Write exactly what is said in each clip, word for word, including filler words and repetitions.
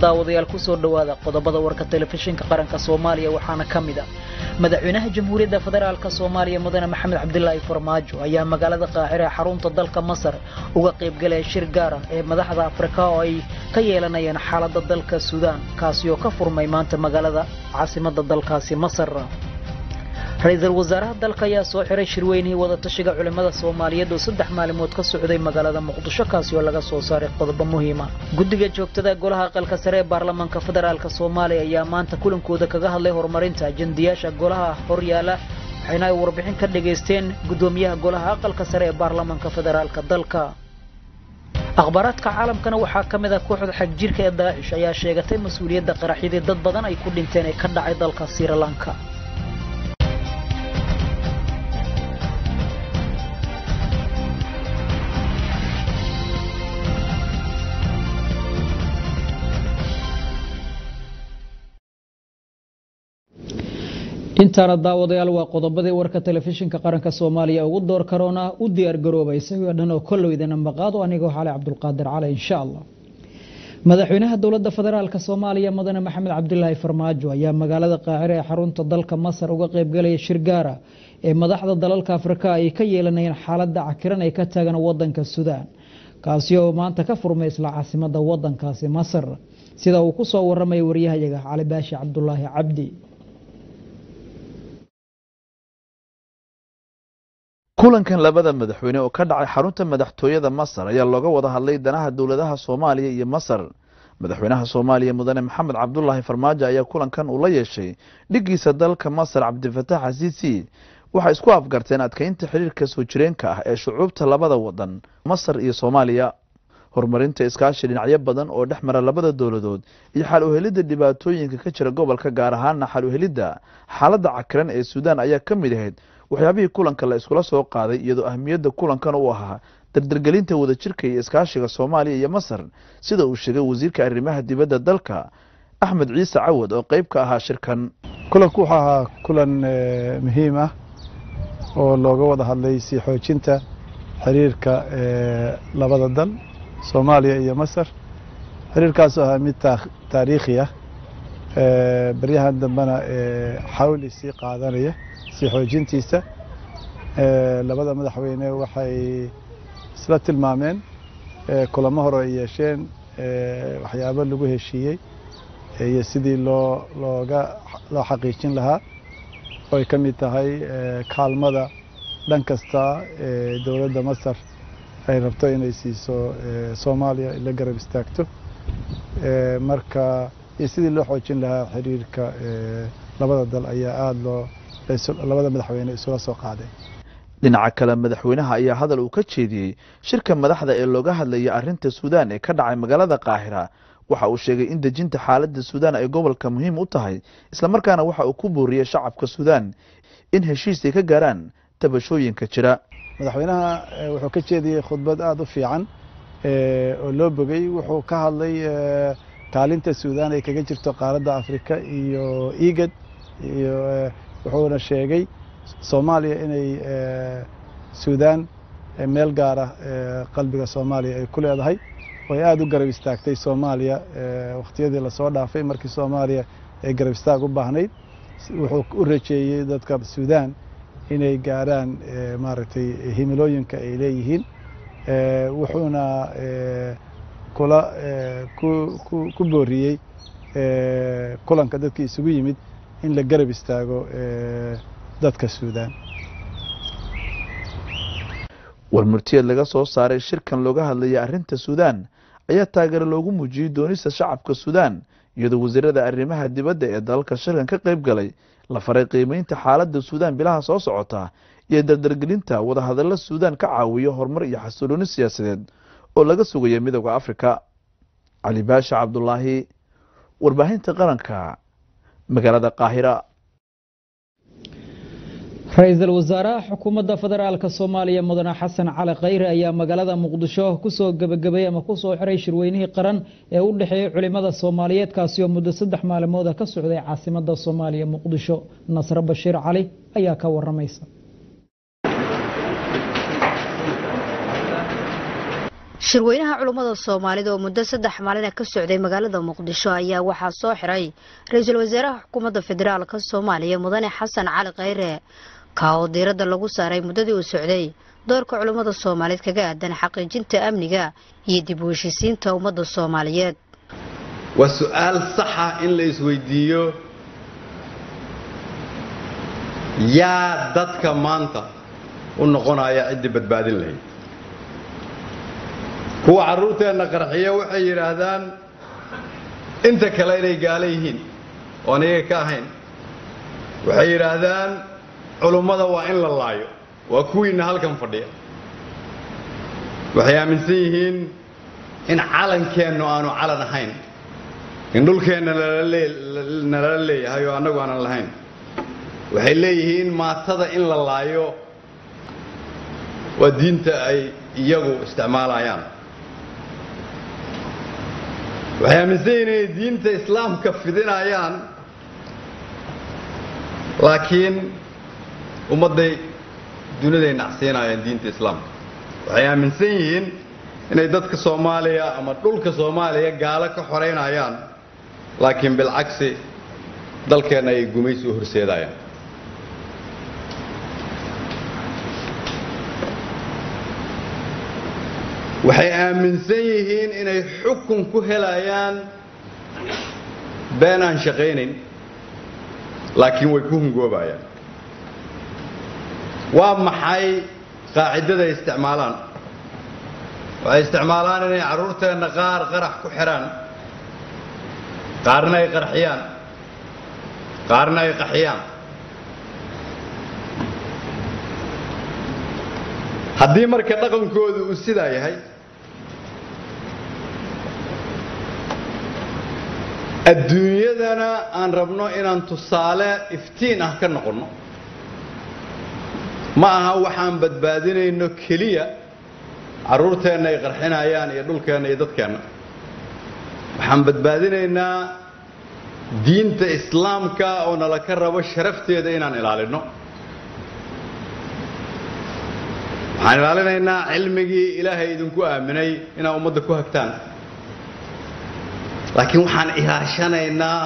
daawadayaal ku soo dhawaada qodobada warka telefishinka qaranka Soomaaliya waxaana kamid ah madaxweynaha Jamhuuriyadda Federaalka Soomaaliya Mudane Maxamed Cabdullaahi Farmaajo ayaa magaalada Qaahire xarunta dalka Masar uga qayb galay shir gaar ah ee madaxda Afrika oo ay ka yeelanayaan xaaladda dalka Suudaan kaasi oo ka furmay maanta magaalada caasimadda dalkaasi Masar رئيس الوزراء dalka ayaa soo xiray shirweynihii wada tashiga culimada Soomaaliyeed oo saddex maalmood ka socday magaalada Muqdisho kaasi oo laga soo saaray qodobo muhiim ah guddiga joogtada golaha aqalka sare ee baarlamaanka federaalka Soomaaliya ayaa maanta kulankooda kaga hadlay horumarinta ajendayaasha golaha horyaala waxayna ay warbixin ka dhageysteen gudoomiyaha golaha aqalka sare ee baarlamaanka federaalka dalka akhbaraadka caalamkana waxaa kamid ah kooxda xag jirka ee Daesh ayaa sheegatay mas'uuliyadda qaraxyadii dad badan ay ku dhinteen ee ka dhacay dalka Sri Lanka intaana daawadayaal waa qodobadii warka telefishinka qaranka Soomaaliya ugu door karoona u diyaar garoobay isagoo dhan oo kolleydana maqaado aniga Xali Cabdulqaadir Cali insha Allah madaxweynaha dawladda federaalka Soomaaliya Mudane Maxamed Cabdullaahi Farmaajo ayaa magaalada Qaahire ee xarunta dalka Masar uga qayb galay shir gaar ah ee madaxda dalalka Afrika ay ka yeelanayaan xaaladda cakiran ay ka taagan wadanka Suudaan kaasi oo maanta ka furmay isla caasimadda wadankaasi Masar sida uu ku soo waramay wariyahayaga Cali Baashi Cabdullaahi Cabdi kulankan labada madaxweyne oo ka dhacay xarunta madaxtooyada Masar ayaa looga wada hadlay danaha dawladaha Soomaaliya iyo Masar madaxweynaha Soomaaliya Mudane Maxamed Cabdullaahi Farmaajo ayaa kulankan uu la yeeshay dhigiisa dalka Masar Cabdifataax Asiisi waxa isku afgarteen adkeynta xiriirka soo jireenka ah ee shucuubta labada wadan Masar iyo Soomaaliya horumarinta iskaashi dhinacyo badan oo dhexmara labada dawladood iyo xal u helidda dhibaatooyinka ka jira gobolka gaar ahaan xal u helidda xaaladda cakiran ee Suudaan ayaa ka mid ahayd waxyaabihii kulanka la iskula soo qaaday iyadoo ahmiyadda kulankan uu ahaa dardargelinta wadajirka iyo iskaashiga Soomaaliya iyo Masar sida uu sheegay wasiirka arrimaha dibadda dalka Axmed Ciise Cawad oo qayb ka ahaa shirkan kulanku waxa ahaa kulan muhiim ah oo looga wada hadlay si xoojinta xiriirka labada dal Soomaaliya iyo Masar xiriirkaas oo ah mid taariikhi ah baryahan dambana xawli si qaadanaya si xoojintiisa labada madaxweyne waxay isla tilmaameen kulamo hore ay yeesheen waxyaabo lagu heshiiyey iyo sidii loo looga loo xaqiijin lahaa oo ay ka mid tahay kaalmada dhan kasta ee dawladda Masar ay rabto inay siiso Soomaaliya ila garab istaagto marka iyo sidii loo xoojin lahaa xiriirka labada dal ayaa aad loo labada madaxweyne isula soo qaaday dhinaca kale madaxweynaha ayaa hadal uu ka jeediyay shirka madaxda ee looga hadlayay arrinta Suudaan ee ka dhacay magaalada Qaahira waxa uu sheegay in dejinta xaaladda Suudaan ay gobolka muhiim u tahay isla markaana waxa uu ku booriyay shacabka Suudaan in heshiis ay ka gaaraan tabashooyinka jira madaxweynaha wuxuu ka jeediyay khudbad aad u fiican oo loo bogay wuxuu ka hadlay kaalinta Suudaan ay kaga jirto qaaradda Afrika iyo Igad iyo wuxuuna sheegay Soomaaliya inay Suudaan meel gaar ah qalbiga Soomaaliya ay ku leedahay oo aad u garab istaagtay Soomaaliya waqtiyadii la soo dhaafay markii Soomaaliya ay garab istaag u baahnayd wuxuu u rajeeyay dadka Suudaan inay gaaraan maaragtay himilooyinka ay leeyihiin wuxuuna kula ku ku booriyay kulanka dadkii isugu yimid in la garab istaago dadka Suudaan warmurtiyeed laga soo saaray shirkan looga hadlayay arrinta Suudaan ayaa taageero loogu muujiyay doonista shacabka Suudaan iyadoo wasiirada arrimaha dibadda ee dalka shirkan ka qayb galay la faray qiimeynta xaaladda Suudaan bilaha soo socota iyo dardargelinta wada hadallada Suudaan ka caawiyo horumar iyo xasilooni siyaasadeed oo laga sugayo midowga Afrika Cali Baashi Cabdullaahi warbaahinta qaranka magaalada Qaahira رئيس الوزراء حكومة فدرالك الصومالية مدن حسن علي خير أيام مقالة مقدشة كسو قبقبية مكسو حريش روينه قرن يقول لحي علماء الصوماليات كاسيوم مدة صدح معلموذة كسعودية عاصمة الصومالية مقدشة نصر بشير علي أياك والرميسة shirweynaha culimada Soomaalida oo muddo saddex maalin ka socday magaalada Muqdisho ayaa waxaa soo xiray ra'iisul wasaaraha xukuumadda federaalka Soomaaliya Mudane Xasan Cali Khayre ka oo diiradda lagu saaray muddadii uu socday doorka culimada Soomaaliyeed kaga aadan xaqiijinta amniga iyo dib u heshiisiinta ummadda Soomaaliyeed. waa su'aal sax ah in la isweydiiyo yaa dadka maanta u noqonaya cid badbaadin lahayd. kuwa caruurteena qarxiya waxay yiraahdaan inta kale inay gaala yihiin oo aniga ka ahayn. waxay yiraahdaan culimada waa in la laayo waa kuwiina halkan fadhiya. waxay aaminsan yihiin in calankeenu aanu calan ahayn, in dhulkeena la leeyahay oo anagu aanan lahayn. waxay leeyihiin maatada in la laayo waa diinta ay iyagu isticmaalayaan. waxay aaminsan yihiin inay diinta islaamka fidinayaan, laakiin ummadday duniday nacsiinayaan diinta islaamka. waxay aaminsan yihiin inay dadka Soomaaliya ama dhulka Soomaaliya gaalo ka xoreynayaan, laakiin bilcagsi dalkeena ay gumaysi u horseedayaan. waxay aaminsan yihiin inay xukun ku helayaan been aan shaqaynayn, laakiin way ku hungoobayaan. waa maxay qaacidada isticmaalaan? waxay isticmaalaan inay caruurteena qaar qarax ku xiraan, qaarna ay qarxiyaan, qaarna ay qaxiyaan. haddii marka dhaqankoodu uu sidaa yahay, adduunyadana aan rabno inaan tusaale iftiin ah ka noqonno, ma aha waxaan badbaadinayno keliya caruurteenna ay qarxinayaan iyo dhulkeenna iyo dadkeenna. waxaan badbaadinaynaa diinta islaamka oo nala ka rabo sharafteeda inaan ilaalino. waxaan ilaalinaynaa cilmigii ilaahay idinku aaminay inaad ummadda ku hagtaan, laakiin waxaan ilaashanaynaa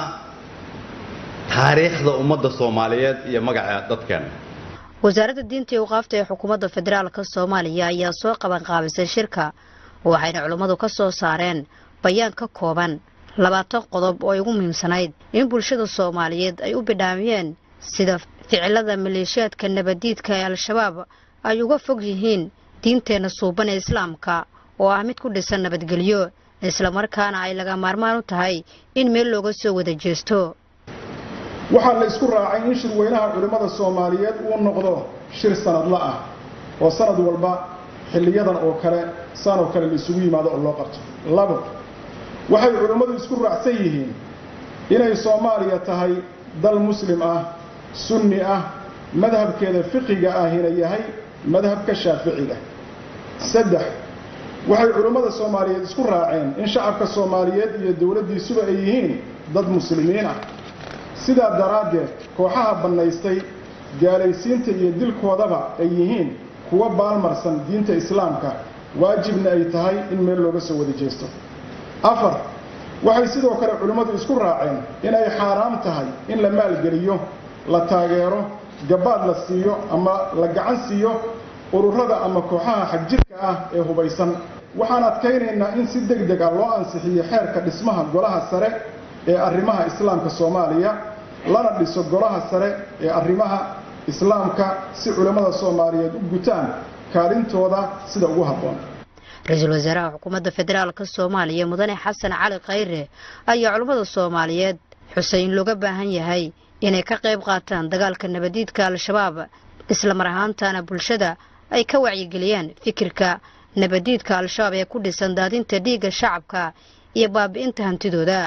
taariikhda ummadda Soomaaliyeed iyo magaca dadkeena. wasaaradda diinta iyo waqaafta ee xukuumadda federaalka Soomaaliya ayaa soo qaban qaabisay shirka, waxayna culimadu ka soo saareen bayaan ka kooban labaatan qodob oo ugu muhiimsanayd in bulshada Soomaaliyeed ay u bidhaamiyeen sida ficilada maleeshiyaadka nabadiidka ee Al-Shabaab ay uga fog yihiin diinteena suuban ee Islaamka oo ah mid ku dhisan nabadgelyo, isla markaana ay laga maarmaan u tahay in meel looga soo wada jeesto. waxaa la isku raacay in shirweynaha culimada Soomaaliyeed uu noqdo shir sanadla ah oo sanad walba xilliyadan oo kale saan oo kale la isugu yimaado oo loo qabto. labo, waxay culimadu isku raacsan yihiin inay Soomaaliya tahay dal muslim ah, sunni ah, madhabkeeda fiqiga ahina yahay madhabka Shaaficiga. saddex, waxay culimada Soomaaliyeed isku raaceen in shacabka Soomaaliyeed iyo dawladdiisuba ay yihiin dad muslimiin ah, sidaa daraaddeed kooxaha bannaystay gaalaysiinta iyo dilkoodaba ay yihiin kuwa baalmarsan diinta islaamka, waajibna ay tahay in meel looga soo wada jeesto. afar, waxay sidoo kale culimmadu isku raaceen inay xaaraam tahay in la maalgeliyo, la taageero, gabaad la siiyo ama la gacan siiyo ururada ama kooxaha xagjirka ah ee hubaysan. waxaan adkaynaynaa in si degdeg ah loo ansixiyo xeerka dhismaha golaha sare ee arrimaha islaamka Soomaaliya, lana dhiso golaha sare ee arrimaha islaamka si culimada Soomaaliyeed u gutaan kaalintooda sida ugu habboon. ra'iisul wasaaraha xukuumadda federaalka Soomaaliya Mudane Xasan Cali Khayre ayaa culimada Soomaaliyeed xusay in looga baahan yahay inay ka qayb qaataan dagaalka nabadiidka Al-Shabaab, isla mar ahaantaana bulshada ay ka wacyigeliyaan fikirka nabadiidka Al-Shabaab ee ku dhisan daadinta dhiigga shacabka iyo baabi'inta hantidooda.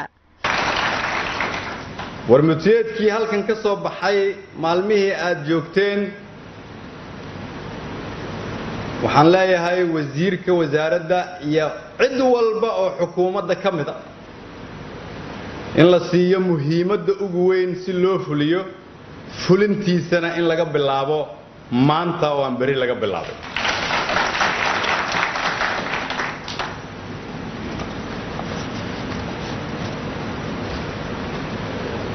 warmutiyeedkii halkan ka soo baxay maalmihii aad joogteen, waxaan leeyahay wasiirka wasaaradda iyo cid walba oo xukuumadda ka mid ah in la siiyo muhiimadda ugu weyn si loo fuliyo, fulintiisana in laga bilaabo maanta oo aan beri laga bilaabay.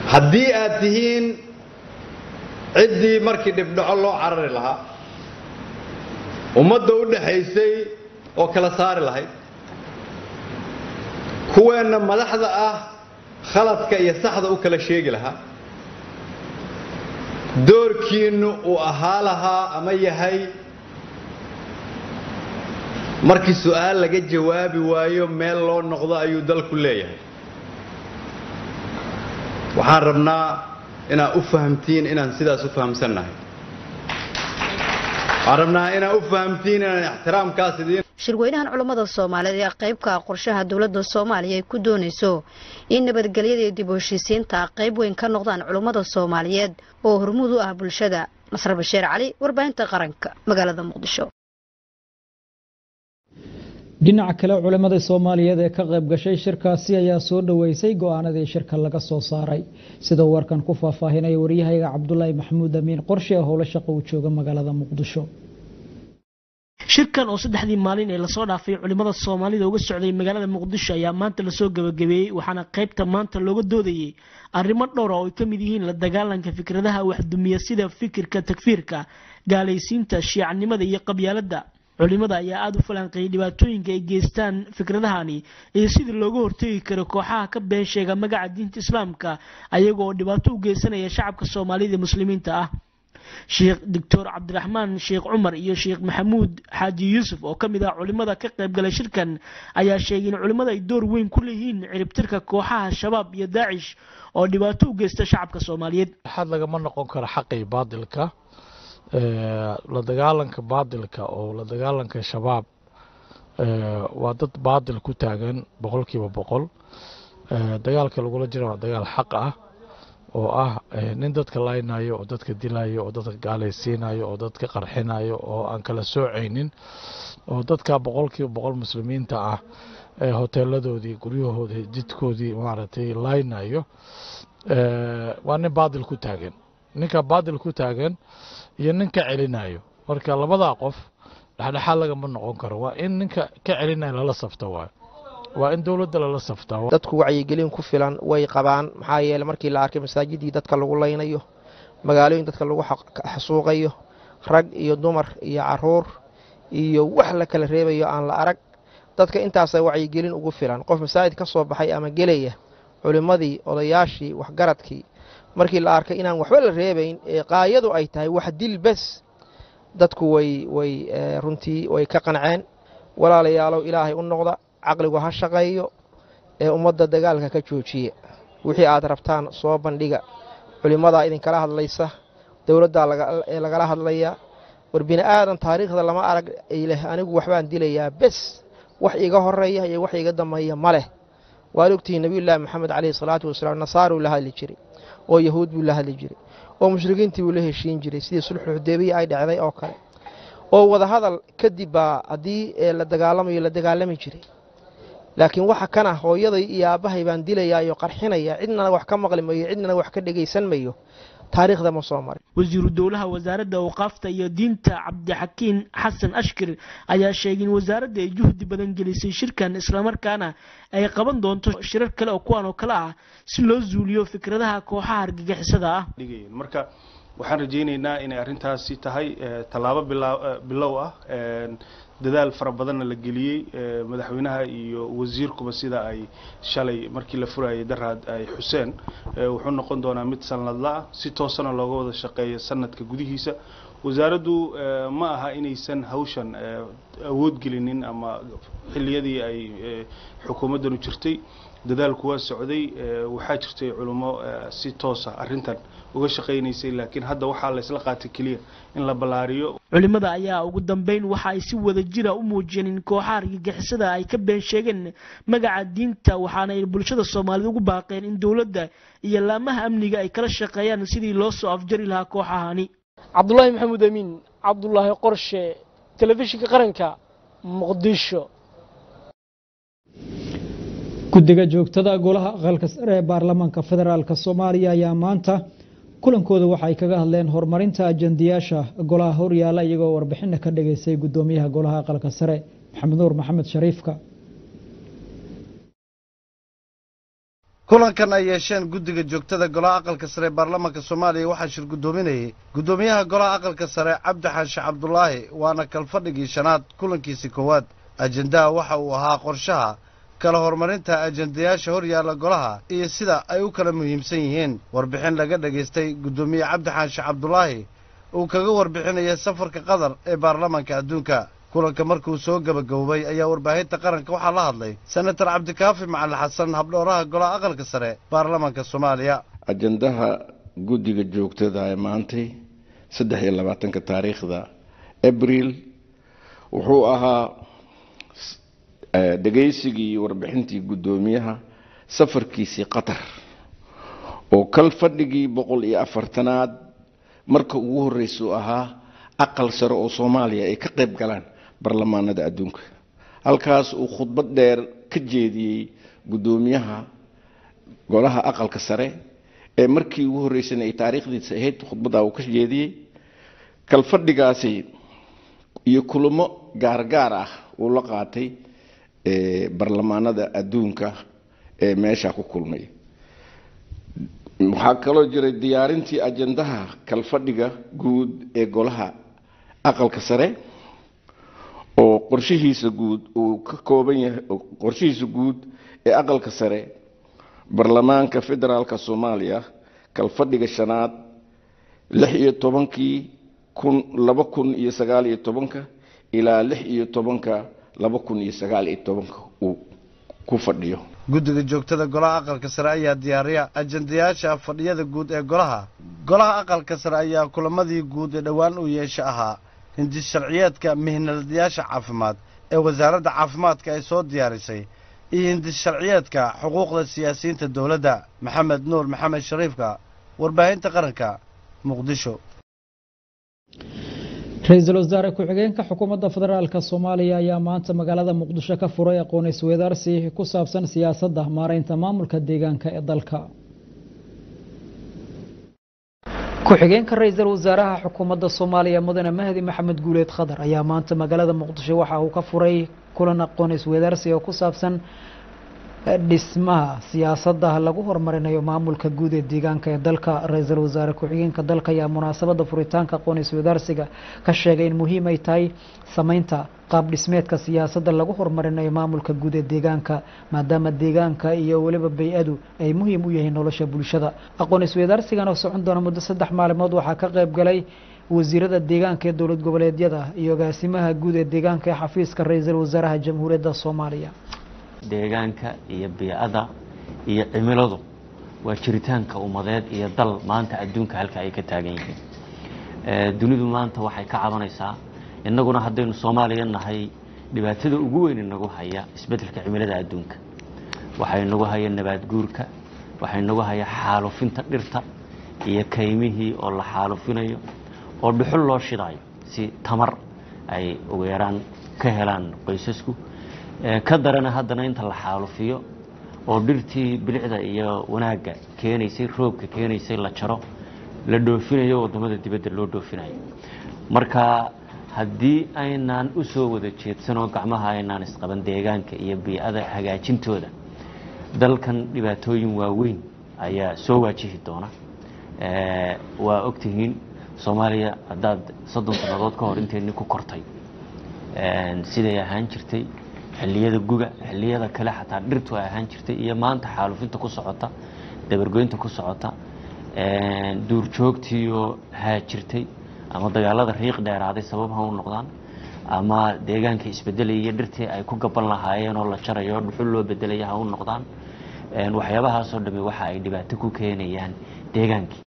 haddii aad tihiin ciddii markii dhibdhaco loo carari lahaa ummadda u dhaxaysay oo kala saari lahayd kuweenna madaxda ah khaladka iyo saxda u kala sheegi lahaa doorkiinnu uu ahaa lahaa ama yahay markii su'aal laga jawaabi waayo meel loo noqdo ayuu dalku leeyahay waxaan rabnaa inaad u fahamtiin inaan sidaas u fahamsannahay waxaan rabnaa inaad u fahamtiin inaan ixtiraamkaas idiin shirweynahan culammada Soomaaliyeed ee qaybka qorshaha dawladda Soomaaliya ay ku doonayso in nabadgelyada iyo dib u heshiisiinta qayb weyn ka noqdaan culammada Soomaaliyeed oo hormuud u ah bulshada. Nasr Bashiir Cali, warbaahinta qaranka, magaalada Muqdisho. dhinaca kale culimada Soomaaliyeed ee ka qayb gashay shirkaasi ayaa soo dhaweysay go'aanadii shirka laga soo saaray sida warkan ku faahfaahinay wariyahayga Cabdullaahi Maxamuud Amiin qorshe howlo shaqo u jooga magaalada Muqdisho. shirkan oo saddexdii maalin ee la soo dhaafay culimada Soomaalida uga socday magaalada Muqdisho ayaa maanta la soo gabagabeeyay waxaana qaybta maanta looga doodayay arrimo dhowr ah oo ay ka mid yihiin la dagaalanka fikradaha wax dumiya sida fikirka takfiirka gaalaysiinta shiicnimada iyo qabyaaladda. culimada ayaa aad u falanqeeyay dhibaatooyinka ay geystaan fikradahani iyo sidii looga hortagi karo kooxaha ka been sheega magaca diinta Islaamka ayagoo dhibaato u geysanaya shacabka Soomaalida ee muslimiinta ah. Sheekh Doctor Cabdiraxmaan Sheekh Umar iyo Sheekh Maxamuud Xaaji Yuusuf oo kamid ah culimada ka qayb galay shirkan ayaa sheegay in culimada ay door weyn ku leeyihiin ciribtirka kooxaha shabaab iyo daacish oo dhibaato u geysta shacabka Soomaaliyeed. xad laga ma noqon karo xaqii baadilka ee la dagaalanka baadilka oo la dagaalanka shabaab ee waa dad baadil ku taagan boqolkiiba boqol ee dagaalka lagu la jiro waa dagaal xaq ah oo ah nin dadka laaynayo oo dadka dilayo oo dadka gaalaysiinayo oo dadka qarxinayo oo aan kala soocaynin oo dadka boqolkiiba boqol muslimiinta ah ee hoteeladoodii guryahoodii jidkoodii maaragtay laaynayo ee waa nin baadil ku taagan ninka baadil ku taagan iyo ninka celinayo marka labada qof dhaxdhaxal laga ma noqon karo waa in ninka ka celinayo la safto waa waa in dawladda la saftaa dadku wacyigelin ku filan way qabaan maxaa yeelay markii la arkay masaajidii dadka lagu laynayo magaalooyin dadka lagu xasuuqayo rag iyo dumar iyo caruur iyo wax la kala reebayo aan la arag dadka intaas ay wacyigelin ugu filan qof masaajid ka soo baxay ama gelaya culimadii odayaashii wax garadkii markii la arkay inaan waxba la reebayn ee qaayadu ay tahay wax dil bas dadku way way runtii way ka qanceen walaalayaalow ilaahay u noqda caqligu ha shaqeeyo ee ummadda dagaalka ka joojiya wixii aad rabtaan soo bandhiga culimada idin kala hadlaysa dawladda laga ee laga hadlaya war bini aadan taariikhda lama arag ilaahay anigu waxbaan dilayaa bas wax iga horeeya iyo wax iga dambeeya male waalugtii nabiyullaahi maxamed calayhi salaatu wasalaam nasaaru la hadli jiray oo yahuud buu la hadli jiray oo mushrikiintii uu la heshiin jiray sidii sulxul xudaybiya ay dhacday oo kale oo wada hadal kadib baa haddii la dagaalamayo la dagaalami jiray laakiin waxa kana hooyaday iyo aabahay baan dilayaa iyo qarxinaya cidna wax ka maqli mayo cidna wax ka dhageysan mayo taariikhda ma soo marin wasiiru dawlaha wasaaradda awqaafta iyo diinta Cabdixakiin Xasan Ashkir ayaa sheegay in wasaaradda ay juhdi badan gelisay shirkan isla markaana ay qaban doonto shirar kale oo kuwan oo kale ah si loo zuuliyo fikradaha kooxaha argagixisada ah marka waxaan rajaynaynaa inay arrintaasi tahay talaabo bilow ah dadaal fara badan la geliyay madaxweynaha iyo wasiirkuba sida ay shalay markii la furayay daraad ay xuseen wuxuu noqon doonaa mid sanadla ah si toosana looga wada shaqeeyo sanadka gudihiisa wasaaraddu ma aha inaysan hawshan awood gelinin ama xilliyadii ay xukuumaddu jirtay dadaalku waa socday waxaa jirtay culimo si toos ah arrintan uga shaqeynaysay laakiin hadda waxaa la isla qaatay kaliya in la balaariyo culimada ayaa ugu dambeyn waxa ay si wada jira u muujiyeen in kooxaha argagixisada ay ka been sheegeen magaca diinta waxaana ay bulshada Soomaaliyeed ugu baaqeen in dawladda iyo laamaha amniga ay kala shaqeeyaan sidii loo soo afjari lahaa kooxahani. Cabdullaahi Maxamuud Amiin, Cabdullaahi Qorshe, telefishinka qaranka, Muqdisho. guddiga joogtada golaha aqalka sare ee baarlamaanka federaalka Soomaaliya ayaa maanta kulankooda waxa ay kaga hadleen horumarinta ajandiyaasha golaha horyaala iyagoo warbixin ka dhageysay gudoomiyaha golaha aqalka sare Maxamed Nuur Maxamed Shariifka. kulankan ay yeesheen guddiga joogtada golaha aqalka sare baarlamaanka Soomaaliya waxaa shir gudoominayay gudoomiyaha golaha aqalka sare Cabdi Xaashi Cabdullaahi waana kalfadhigii shanaad kulankiisa koowaad ajendaha waxa uu ahaa qorshaha kala horumarinta ajendayaasha hor yaalla golaha iyo sida ay u kala muhiimsan yihiin warbixin laga dhageystay gudoomiye Cabdi Xaashi Cabdullaahi uu kaga warbixinaya safarka qadar ee baarlamaanka adduunka kulanka markuu soo gabagabay ayaa warbaahinta qaranka waxaa la hadlay senator Cabdikaafi Macalin Xasan habdhooraha golaha aqalka sare baarlamaanka Soomaaliya ajendaha guddiga joogtada ee maantay saddex iyo labaatanka taariikhda Abriil wuxuu ahaa dhageysigii warbixintii gudoomiyaha safarkiisii qatar oo kal fadhigii boqol iyo afartanaad marka ugu horeysay ahaa aqal sare oo Soomaaliya ay ka qayb galaan baarlamaanada adduunka halkaas uu khudbad dheer ka jeediyay gudoomiyaha golaha aqalka sare ee markii ugu horeysay ay taariikhdiisa ahayd khudbada uu ka jeediyay kal fadhigaasi iyo kulamo gaar gaar ah oo la qaatay ee baarlamaanada adduunka ee meesha ku kulmay waxaa kaloo jiray diyaarintii ajendaha kal fadhiga guud ee golaha aqalka sare oo qorshihiisa guud uu ka kooban yahay qorshihiisa guud ee aqalka sare baarlamaanka federaalka Soomaaliya kal fadhiga shanaad lix iyo tobankii kun laba kun iyo sagaal iyo tobanka ilaa lix iyo tobanka laba kun iyo sagaal iyo tobanka uu ku fadhiyo guddiga joogtada golaha aqalka sare ayaa diyaariya ajendayaasha fadhiyada guud ee golaha golaha aqalka sare ayaa kulamadii guud ee dhawaan u yeesha ahaa hindis sharciyeedka mihnadayaasha caafimaad ee wasaaradda caafimaadka ay soo diyaarisay iyo hindis sharciyeedka xuquuqda siyaasiyiinta dowladda maxamed nuur maxamed shariifka warbaahinta qaranka muqdisho ra-iisul wasaare ku-xigeenka xukuumadda federaalka Soomaaliya ayaa maanta magaalada Muqdisho ka furay aqoon isweydaarsi ku saabsan siyaasadda maareynta maamulka deegaanka ee dalka ku-xigeenka ra-iisul wasaaraha xukuumadda Soomaaliya mudane Mahdi Maxamed Guuleed Khadar ayaa maanta magaalada Muqdisho waxa uu ka furay kulan aqoon isweydaarsi oo ku saabsan dhismaha siyaasadda lagu horumarinayo maamulka guud ee deegaanka ee dalka ra-iisul wasaare ku-xigeenka dalka ayaa munaasabada furitaanka aqoon isweydaarsiga ka sheegay in muhiim ay tahay sameynta qaab dhismeedka siyaasadda lagu horumarinayo maamulka guud ee deegaanka maadaama deegaanka iyo waliba bay-adu ay muhiim u yihiin nolosha bulshada aqoon isweydaarsigan oo socon doona muddo saddex maalmood waxaa ka qayb galay wasiirada deegaanka ee dowlad goboleedyada iyo agaasimaha guud ee deegaanka ee xafiiska ra-iisul wasaaraha jamhuuriyadda Soomaaliya deegaanka iyo biicada iyo cimiladu waa jiritaanka ummadeed iyo dal maanta adduunka halka ay ka taagan yihiin ee dunidu maanta waxay ka cabanaysaa innaguna haddaynu Soomaaliya nahay dhibaatada ugu weyn inagu haya isbeddelka cimilada adduunka waxay nagu haya nabaad guurka waxay nagu haya xaalufinta dhirta iyo kaymihii oo la xaalufinayo oo dhuxul loo shidayo si tamar ay ugu yaraan ka helaan qoysasku ka darana haddana inta la xaalufiyo oo dhirtii bilicda iyo wanaaga keenaysay roobka keenaysay la jaro la dhoofinayo wadamada dibadda loo dhoofinayo marka haddii aynaan u soo wada jeedsanoo gacmaha aynaan isqaban deegaanka iyo biicada hagaajintooda dalkan dhibaatooyin waaweyn ayaa soo waajihi doona waa ogtihiin Soomaaliya haddaad soddon sannadood ka hor inteedni ku kortay siday ahaan jirtay xilliyada guga xilliyada kale xataa dhirtu ay ahaan jirtay iyo maanta xaalufinta ku socota dabargoynta ku socota duurjoogtiioo haajirtay ama dagaalada riiq dheeraaday sabab ha u noqdaan ama deegaanka isbedelaya iyo dhirtii ay ku gaban lahaayeen oo la jarayo dhuxul loo bedelaya ha u noqdaan waxyaabahaasoo dhami waxa ay dhibaato ku keenayaan deegaankii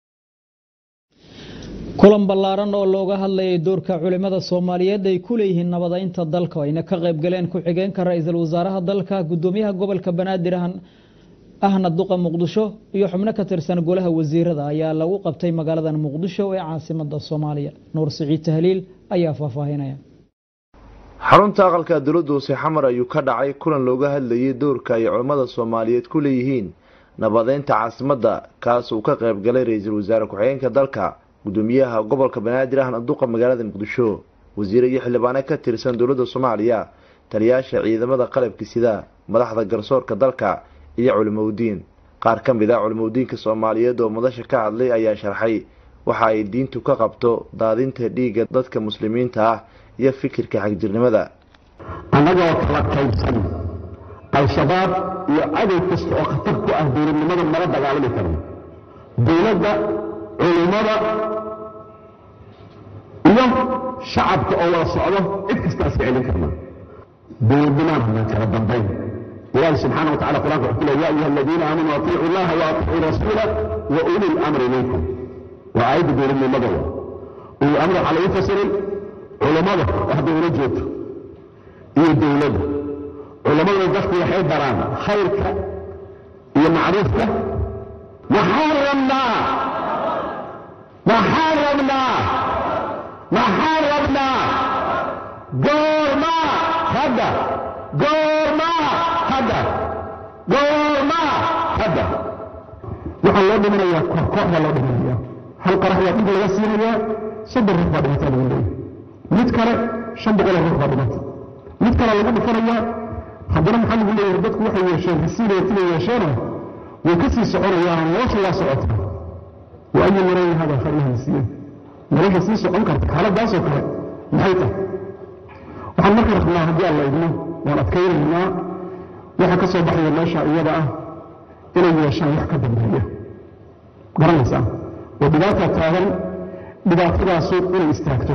kulan ballaaran oo looga hadlayay doorka culimada Soomaaliyeed ay ku leeyihiin nabadaynta dalka ayna ka qayb galeen ku-xigeenka ra-iisul wasaaraha dalka gudoomiyaha gobolka Banaadir ahna duqa Muqdisho iyo xubno ka tirsan golaha wasiirada ayaa lagu qabtay magaalada Muqdisho ee caasimadda Soomaaliya Nuur Saciid Tahliil ayaa faahfaahinaya xarunta aqalka dawladda hoose xamar ayuu ka dhacay kulan looga hadlayay doorka ay culimada Soomaaliyeed ku leeyihiin nabadaynta caasimadda kaas uu ka qayb galay ra-iisul wasaare ku-xigeenka dalka gudoomiyaha gobolka Banaadir ahna duqa magaalada Muqdisho wasiir iyo xildhibaan ka tirsan dawladda Soomaaliya taliyaasha ciidamada qalabka sida madaxda garsoorka dalka iyo culimadiin qaar ka mid ah culimadiinka Soomaaliyeed oo madasha ka hadlay ayaa sharxay waxa ay diintu ka qabto daadinta dhiigga dadka muslimiinta ah iyo fikirka xagjirnimada anagoo kala qaybsan al-shabaab iyo cadow kasta oo khatar ku ah dowladnimada nala dagaalami kara dowladda culimada iyo shacabka oo wada socdo cid kasta iska celin karna dowladnimada kala dambeyn ilaahi subxaanahu wa tacaala quraanka wuxuu leeyahay yaa ayuha aladiina aamanuu atiicu allaha wa atiicu rasuula wa uli lamri minkum waa aayadda dowladnimada uli amri waxaa lagu fasiray culimada wax dowla joogto iyo dowladda culimadu dadku waxay baraan khayrka iyo macruufka maxaa rabnaa maxaa rabnaa maxaa rabnaa goorma hadda goorma hadda goorma hadda waxaa loo dhiminayaa kooxda loo dhiminayaa hal qarax waa dhig laga siinayaa soddon ruux baa dhimataa lagu leeyahay mid kale shan boqol ruux baa dhimata mid kale lagu dhifanayaa haddana maxaa lagu leeyahay dadku waxay yeesheen hasiinaytida yeesheena way ka sii soconayaan nolosha waa socota wa ayu marayn hada khayraha hasiin nolosha sii socon karta xaaladaasoo kale maxay tahay waxaan marka rabnaa haddii alla idmo waan adkaynaynaa waxa ka soo baxaya meesha iyada ah inay yeeshaan wax ka dambeeya garanaysaa oo dhibaata taagan dhibaatadaasu inay istaagto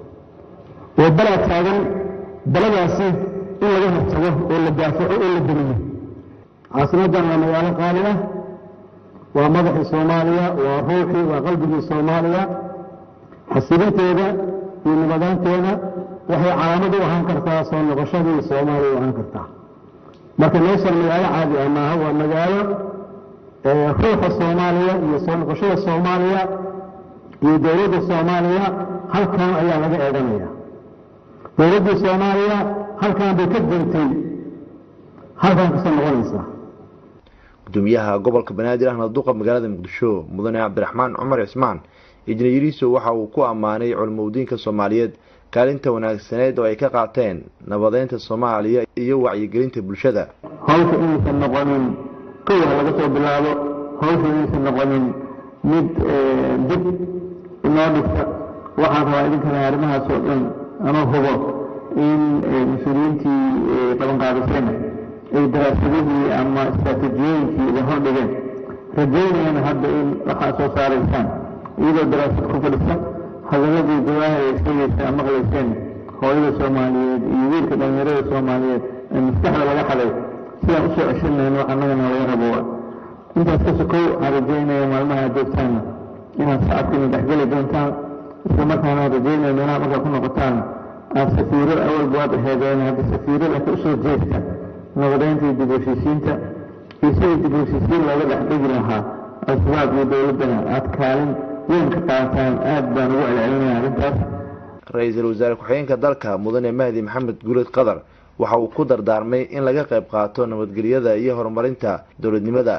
oo balaa taagan baladaasi in laga hortago oo la daafaco oo la damiyo caasimadan waa magaalo qaali ah waa madaxii soomaaliya waa ruuxii waa qalbigii soomaaliya xasilinteeda iyo nabadaanteeda waxay calaamad u ahaan kartaa soo noqoshadii soomaaliya u ahaan kartaa marka meeshan magaalo caadi ah maaha waa magaalo ruuxa soomaaliya iyo soo noqoshada soomaaliya iyo dowladda soomaaliya halkan ayaa laga eeganaya dowladdii soomaaliya halkan bay ka degtay halkan kasoo noqonaysaa gudoomiyaha gobolka banaadir ahna duqa magaalada muqdisho mudane cabdiraxmaan cumar cismaan injineeriso waxa uu ku ammaanay culimadiinka Soomaaliyeed kaalinta wanaagsaneed oo ay ka qaateen nabadeynta Soomaaliya iyo wacyigelinta bulshada hawsha inaysan noqonin kuwa laga soo bilaabo hawsha inaysan noqonin mid dib inoo dhigta waxaan rabaa idinkana arrimahaas oo dhan ama hubo in mas-uuliyiintii qabanqaabiseen ay daraasadihii ama istaraatiijiyooyinkii uga hordhigeen rajaynayana hadda in waxaa soo saaraysaan iyadoo daraasad ku fadhisa hadaladii jawaaha ay sheegaysa ama maqlayseen hooyada Soomaaliyeed iyo wiilka dhalinyarada Soomaaliyeed ee maskaxda laga xaday sidaan usoo ceshanayno annagana laga rabo intaas ka sokow aan rajaynaya maalmaha joogtaana inaad shacabkiina dhexgeli doontaan isla markaana rajaynayno inaad markaa ku noqotaan aad safiiro awal baad aheedeen hadda safiirada ka usoo jeesta nabadeynta iyo dib u heshiisiinta iyo sidii dib u heshiisiin looga dhex dhigi lahaa al-shabaab iyo dowladdana aad kaalin weyn ka qaataan aad baan ugu celcelinaya arrintaas ra-iisul wasaare ku-xigeenka dalka mudane mahdi maxamed guuleed qadar waxa uu ku dardaarmay in laga qayb qaato nabadgelyada iyo horumarinta dowladnimada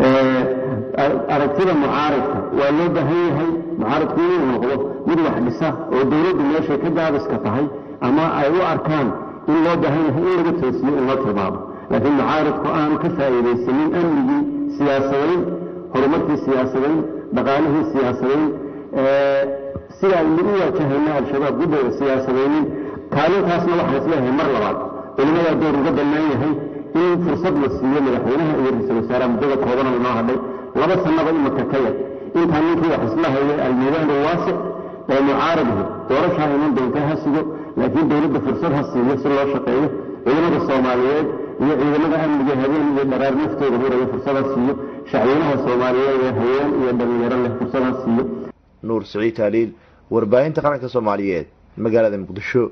aragtida mucaaradka waa loo baahan yahay mucaaradku inuu noqdo mid wax dhisa oo dowladdu meeshay ka gaabiska tahay ama ay u arkaan in loo baahan yahay in laga toosiyo in loo tilmaamo laakiin mucaaradku aanu ka faa'iidaysanin amnigii siyaasadayn horumarkii siyaasadayn dhaqaalihii siyaasadayn sida aynu u wajahayna al-shabaab guddooda siyaasadaynin kaalintaasna waxaan isleeyahay mar labaad culimadaa door uga bannaan yahay in fursad la siiyo madaxweynaha iyo ra-iisul wasaaraha muddada koobana inoo hadhay laba sanaba imaka ka yar intaan ninkii wax isla hayay almiidaan waasic oo mucaaradhu doorashaa iman doonta ha sigo laakiin dowladda fursad ha siiyo si loo shaqeeyo ciidamada Soomaaliyeed iyo ciidamada amniga habeen iyo dharaar naftooda huraya fursad ha siiyo shacabweynaha Soomaaliyeed ee haween iyo dhalinyaro leh fursad ha siiyo nuur siciid taaliil warbaahinta qaranka Soomaaliyeed magaalada Muqdisho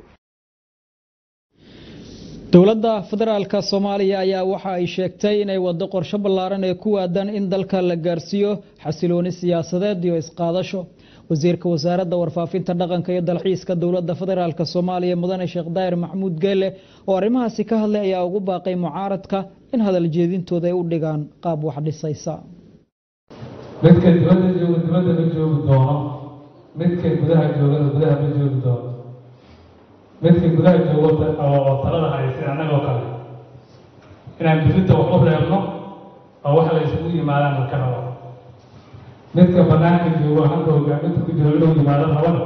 dowladda federaalka Soomaaliya ayaa waxa ay sheegtay inay wado qorshe ballaaran ee ku aadan in dalka la gaarsiiyo xasilooni siyaasadeed iyo isqaadasho wasiirka wasaaradda warfaafinta dhaqanka iyo dalxiiska dowladda federaalka Soomaaliya mudane Sheekh Daahir Maxamuud Geele oo arrimahaasi ka hadlay ayaa ugu baaqay mucaaradka in hadal jeedintooda ay u dhigaan qaab wax dhisaysa midka dibadda jooga dibadda ma joogi doono midka gudaha jooga gudaha ma joogi doono midka gudaha jooga oo talada haysa annagoo kale inaan dibadda wax u reebno oo wax la isugu yimaadaan marka rabo midka banaanka joogo halka hogaaminta ku jiro inuu yimaado labada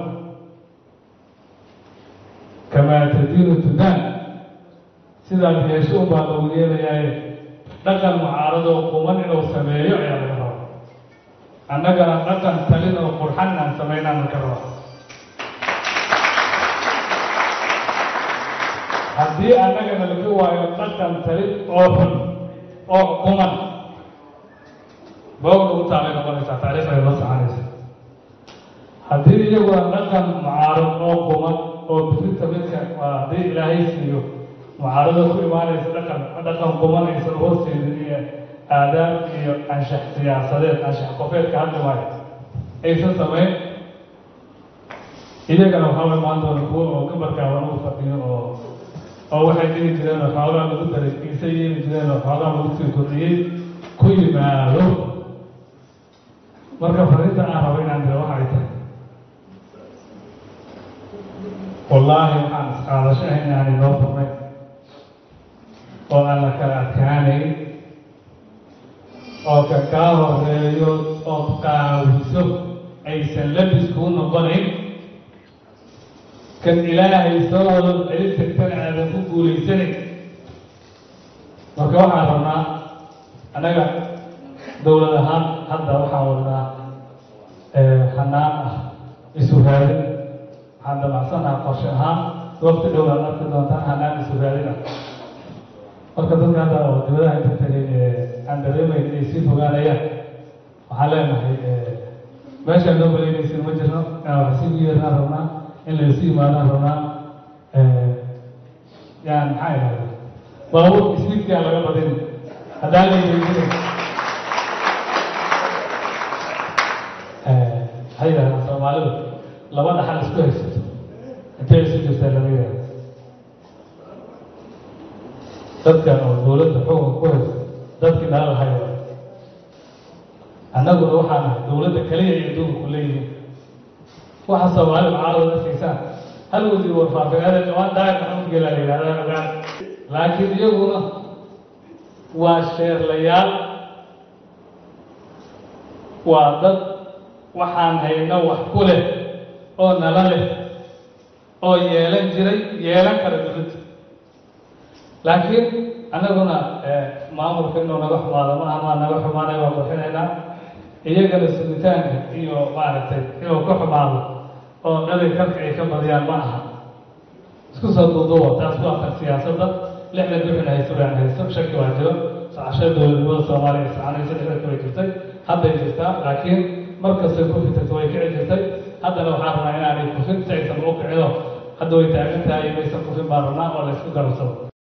kamaa tadiinu tudaan sidaas yeesho unbaa lagu yeelayaaye dhaqan mucaaradoo quman inuu sameeyo ayaa laga raba annagana dhaqan talin oo qurxan aan samaynaan marka raba haddii annagana laga waayo dhaqan talin oo xun oo quman bawga u taalay noqonaysaa taariikh ay la soconaysa haddii iyaguna dhaqan mucaarad oo quman oo birinta midka waa haddii ilaahay siiyo mucaarado ku imaanaysa dhaqan dhaqan quman aysan hoosteedin iyo aadaab iyo anshax siyaasadeed anshax qofeedka hadli maayo aysan samayn iyagana waxaa la imaan doona kuwo oo gabarkaaban ugu fadhiyo oo oo waxay dhihi jireen oo xoogaa lagu daray iisa yeeli jireen oo xoogaa lagu sii kordhiyey ku yimaado marka fariinta aan rabo inaan diro waxay tahay wallaahi waxaan isqaadasho ah inaan inoo furnay oo aan la kala adkaanayn oo ka kaa horeeyo oo qaawiso aysan labis kuu noqonayn kan ilaahay soo wado celin tagtana aadan ku guulaysanayn marka waxaan rabnaa annaga dowlad ahaan hadda waxaan wadnaa hanaan ah isu raadin waxaan damacsannaha qorshe ahaan waqti dhow aad arki doontaan hanaan isu raadin ah marka dadka hadda oo dibadaha inta tagay aan dareemayn inay sii fogaanayaan waxaan leenahay meeshaan noo baleynaysin ma jirno inaan wax sii yeernaan rabnaa in laysu yimaadaan rabnaa yani maxaa idhahda baabuurka ismiidkaan laga badin haddaan laydayjina waxay yidhahdaan soomaalidu laba dhaxal isku haysato intay isu jirtaa lama yidhahda dadkan oo dowladda xukunka ku haysa dadkii nala lahay wa annaguna waxaan nahay dowladda kaliya ay adduunka ku leeyihiin waxa soomaali mucaarada siisaan hal wasiir warfaafineed dhawaan daayir maxamed geelaa la yidhahdaa ogaan laakiin iyaguna waa sheerlayaal waa dad waxaan hayno wax ku leh oo nala leh oo yeelan jiray yeelan kara dowladda laakiin annaguna maamulka inuu naga xumaado ma aha maa naga xumaanay waa buuxinaynaa iyagana sugitaanka iyo maaragtay inuu ka xumaado oo dhali karka ay ka badiyaan ma aha isku soo duuduuba taas waa tan siyaasadda lixdan bixin haysto baan haysto shaki waa jiro socosho dowladnimada soomaaliya iscaanaysa lixdanka way jirtay hadday jirtaa laakiin markastay ku fitagto way kici jirtay haddana waxaan rabnaa inaanay kufin si aysan u kicino hadda way taagan tahay maysan kufin baan rabnaa oo la isku garabsado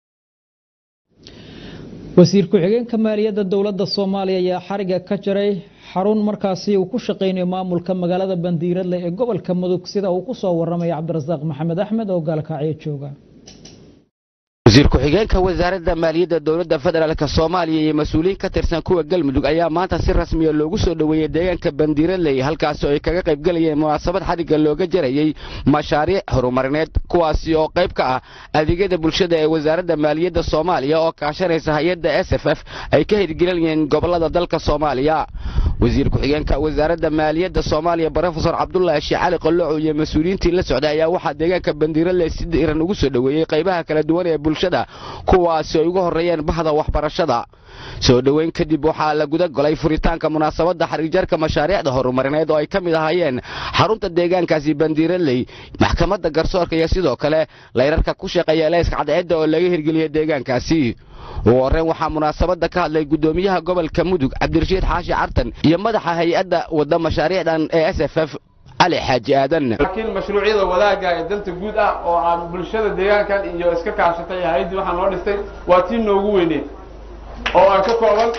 wasiir ku-xigeenka maaliyadda dowladda soomaaliya ayaa xariga ka jaray xarun markaasi uu ku shaqeynayo maamulka magaalada bandiiradle ee gobolka mudug sida uu ku soo waramaya cabdirasaaq maxamed axmed oo gaalkacyo jooga wasiir ku-xigeenka wasaaradda maaliyadda dowladda federaalk soomaaliya iyo mas-uuliyiin ka tirsan kuwa galmudug ayaa maanta si rasmiya loogu soo dhoweeyey deegaanka bandiiradley halkaasi oo ay kaga qayb galayeen munaasabad xadhigga looga jarayey mashaariic horumarineed kuwaasi oo qayb ka ah adeegyada bulshada ee wasaaradda maaliyadda soomaaliya oo kaashanaysa hay-adda s f f ay ka hirgelinayeen gobolada dalka soomaaliya wasiir ku-xigeenka wasaaradda maaliyadda soomaaliya brofesor cabdulaahi sheekh cali qoloco iyo mas-uuliyiintii la socday ayaa waxaa deegaanka bandiiradley si diiran ugu soo dhoweeyey qaybaha kala duwan ee bulshada kuwaasi ay ugu horeeyeen bahda waxbarashada soo dhoweyn kadib waxaa la guda galay furitaanka munaasabadda xariijarka mashaariicda horumarineed oo ay ka mid ahaayeen xarunta deegaankaasi bandiiradley maxkamadda garsoorka iyo sidoo kale layrarka ku shaqeeya leeska cadceedda oo laga hirgeliyey deegaankaasi ugu horreyn waxaa munaasabadda ka hadlay guddoomiyaha gobolka mudug cabdirashiid xaashi cartan iyo madaxa hay-adda wadda mashaariicdan ee s f f علي حاج آدن لكن مشروعية وذاك دلت جود أو عن بالشدة ديان كان إنجو إسكاك عشتاي هايدي وحن ورستي واتين نوجويني أو أكتر أول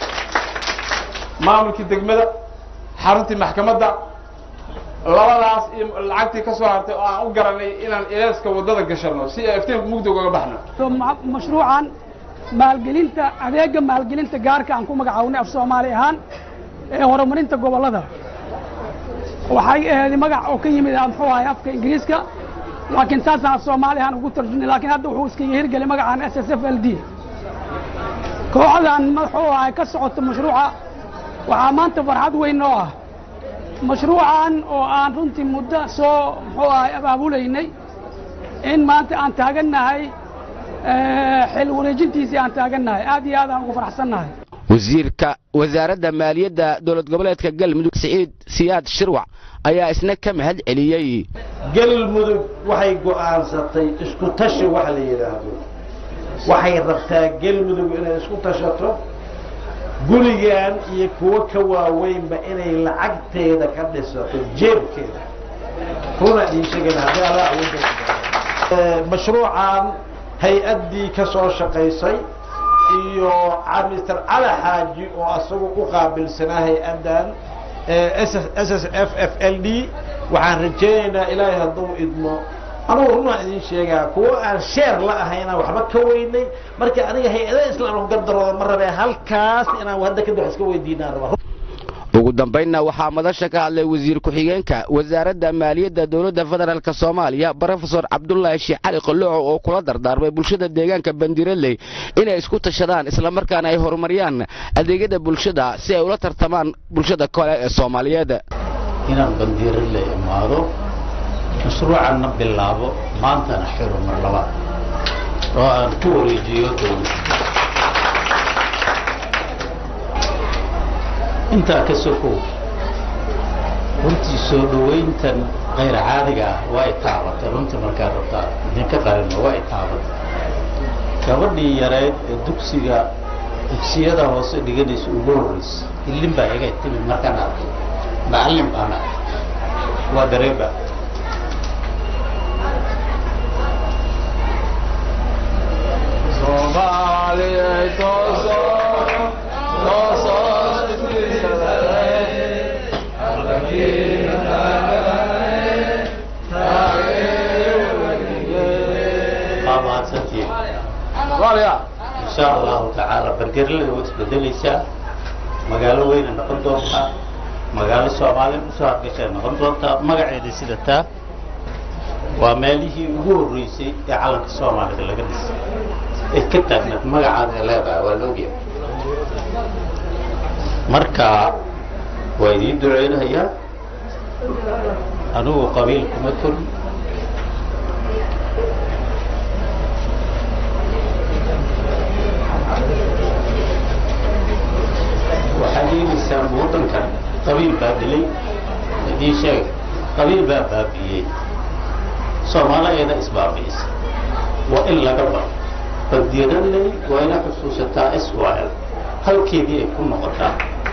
معمل كي تجمد حرنتي محكمة ده labadaas lacagtii ka soo hartay oo aan u garanay inaan ilaaska wadada gasharno si ay iftiin mugdo uga baxno mashruucan maalgelinta adeega maalgelinta gaarka aan ku magacaabnay af Soomaali ahaan ee horumarinta gobolada waxay ahayd magac oo ka yimid muxuu ahaa afka Ingiriiska laakiin taas aan Soomaali ahaan ugu tarjumay laakiin hadda wuxuu iska hirgelay magacaan S S F L D kooxdan muxuu ahay ka socoto mashruuca waxaa maanta farxad weyn noo ah mashruucan oo aan runtii muddo soo muxuu ahay abaabulaynay in maanta aan taagannahay xil wareejintiisii aan taagannahay aad iyo aad aan ugu faraxsannahay wasiirka wasaaradda maaliyadda dowlad goboleedka galmudug siciid siyaad shirwac ayaa isna ka mahad celiyey galmudug waxay go'aansatay isku tashi wax la yidhaahdo waxay rabtaa galmudug inay isku tashato gurigan iyo kuwo ka waaweynba inay lacagteeda ka dhisato jeebkeeda kuna dhiishagan haddii alla awoodda mashruucan hay-addii ka soo shaqaysay iyo mister cali xaaji oo asagu u qaabilsanaa hay-addan s s f f l d waxaan rajaynaynaa ilaahay hadduu idmo anugu runaa idin sheegaa kuwo aan sheer la ahayna waxba ka weynay marka aniga hay-adaha islaamka gardarooda ma rabee halkaas inaan hadda kadib wax iska weydiinaan raba ugu dambaynna waxaa madasha ka hadlay wasiir ku-xigeenka wasaaradda maaliyadda dowladda federaalk soomaaliya brofesor cabdulaahi sheekh cali qoloco oo kula dardaarmay bulshada deegaanka bandiiraley inay isku tashadaan islamarkaana ay horumariyaan adeegyada bulshada si ay ula tartamaan bulshada kale ee soomaaliyeed inaan bandiiraley imaado mashruucanna bilaabo maantana xiro mar labaad oo aan ku wareejiyo dowladda intaa ka sokow runtii soo dhowayntan kayr caadiga ah waa i taabatay runtii markaa rabtaa idinka qarino waa i taabatay gabadhii yareed ee dugsiga dugsiyada hoose dhiganaysa ugu horreysa ilin baa iga timid markaan arkay macallin baana waa dareeba Soomaaliya tooso tooso إن شاء الله تعالى بنقر له وتبدليسا مقالة وين نقول دوما مقالة سومالي مسوار كشان نقول دوما مقعد سيدتا وماله هو الرئيسي على السومالي اللي قدس الكتاب مقعد لا بقى واللوبيا مركا ويدين دعينا هي أنو قبيل كمثل وحديث السام وطن كان قبيل بابلي دي شيء قبيل باب بابلي صومالا إذا إسبابيس وإلا قبل فالدينا لي وإلا خصوصة إسوائل هل كيدي يكون نقطة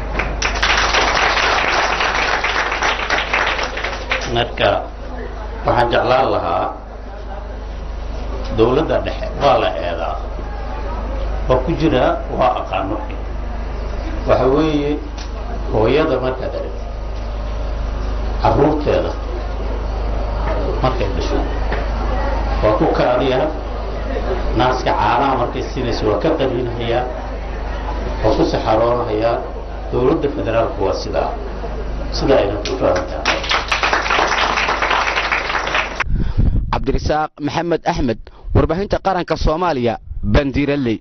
marka waxaan jeclaan lahaa dowladda dhexe waa la eedaa waa ku jira waa aqaano waxa weeye hooyada markaad aragto carruurteeda markay dhasho waa ku kaadiyaa naaska caanaha markay siinaysa waa ka qaniinahayaa waa ku saxaroonahayaa dowladda federaalku waa sidaa sidaa ayna ku fahamtaa cabdirasaaq maxamed axmed warbaahinta qaranka soomaaliya bandiiraley